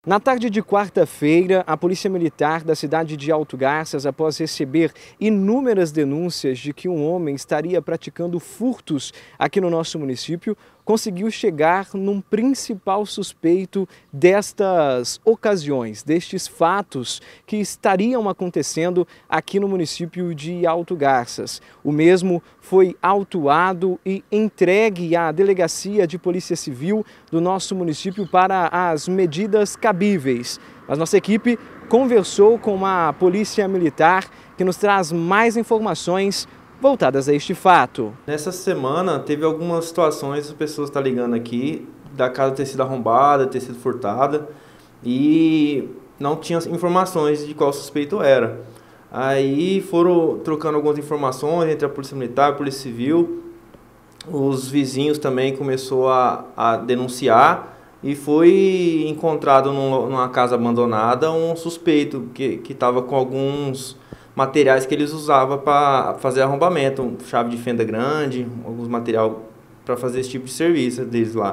Na tarde de quarta-feira, a Polícia Militar da cidade de Alto Garças, após receber inúmeras denúncias de que um homem estaria praticando furtos aqui no nosso município, conseguiu chegar num principal suspeito destas ocasiões, destes fatos que estariam acontecendo aqui no município de Alto Garças. O mesmo foi autuado e entregue à Delegacia de Polícia Civil do nosso município para as medidas cabíveis. Mas nossa equipe conversou com a Polícia Militar, que nos traz mais informações voltadas a este fato. Nessa semana teve algumas situações, as pessoas estão ligando aqui, da casa ter sido arrombada, ter sido furtada e não tinham informações de qual suspeito era. Aí foram trocando algumas informações entre a Polícia Militar e a Polícia Civil. Os vizinhos também começaram a denunciar e foi encontrado numa casa abandonada um suspeito que estava com alguns materiais que eles usavam para fazer arrombamento, chave de fenda grande, alguns material para fazer esse tipo de serviço deles lá.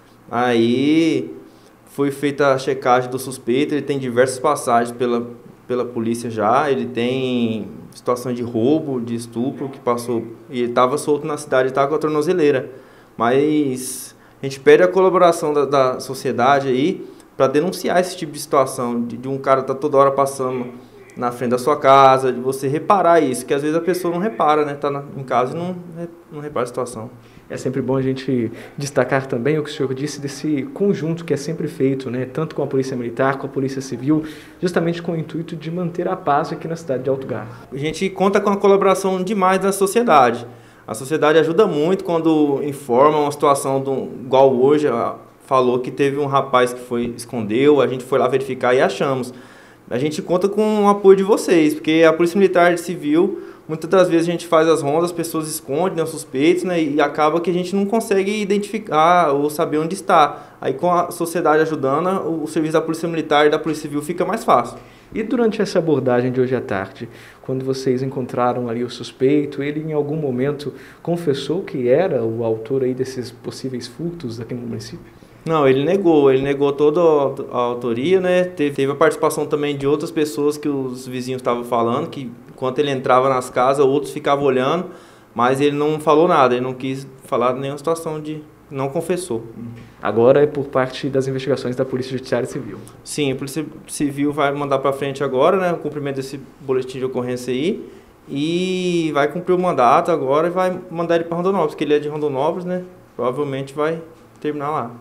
Aí foi feita a checagem do suspeito, ele tem diversas passagens pela polícia já, ele tem situação de roubo, de estupro que passou, e ele estava solto na cidade, estava com a tornozeleira. Mas a gente pede a colaboração da sociedade aí para denunciar esse tipo de situação, de um cara estar toda hora passando na frente da sua casa, de você reparar isso, que às vezes a pessoa não repara, né? Tá em casa e não repara a situação. É sempre bom a gente destacar também o que o senhor disse desse conjunto que é sempre feito, né? Tanto com a Polícia Militar, com a Polícia Civil, justamente com o intuito de manter a paz aqui na cidade de Alto Garças. A gente conta com a colaboração demais da sociedade. A sociedade ajuda muito quando informa uma situação igual hoje, falou que teve um rapaz que escondeu, a gente foi lá verificar e achamos. A gente conta com o apoio de vocês, porque a Polícia Militar e Civil, muitas das vezes a gente faz as rondas, as pessoas escondem, né, os suspeitos, né, e acaba que a gente não consegue identificar ou saber onde está. Aí com a sociedade ajudando, o serviço da Polícia Militar e da Polícia Civil fica mais fácil. E durante essa abordagem de hoje à tarde, quando vocês encontraram ali o suspeito, ele em algum momento confessou que era o autor aí desses possíveis furtos aqui no município? Não, ele negou toda a autoria, né? Teve a participação também de outras pessoas que os vizinhos estavam falando, que enquanto ele entrava nas casas, outros ficavam olhando, mas ele não falou nada, ele não quis falar nenhuma situação não confessou. Agora é por parte das investigações da Polícia Judiciária Civil. Sim, a Polícia Civil vai mandar para frente agora, né, o cumprimento desse boletim de ocorrência aí, e vai cumprir o mandato agora e vai mandar ele para Rondonópolis, porque ele é de Rondonópolis, né? Provavelmente vai terminar lá.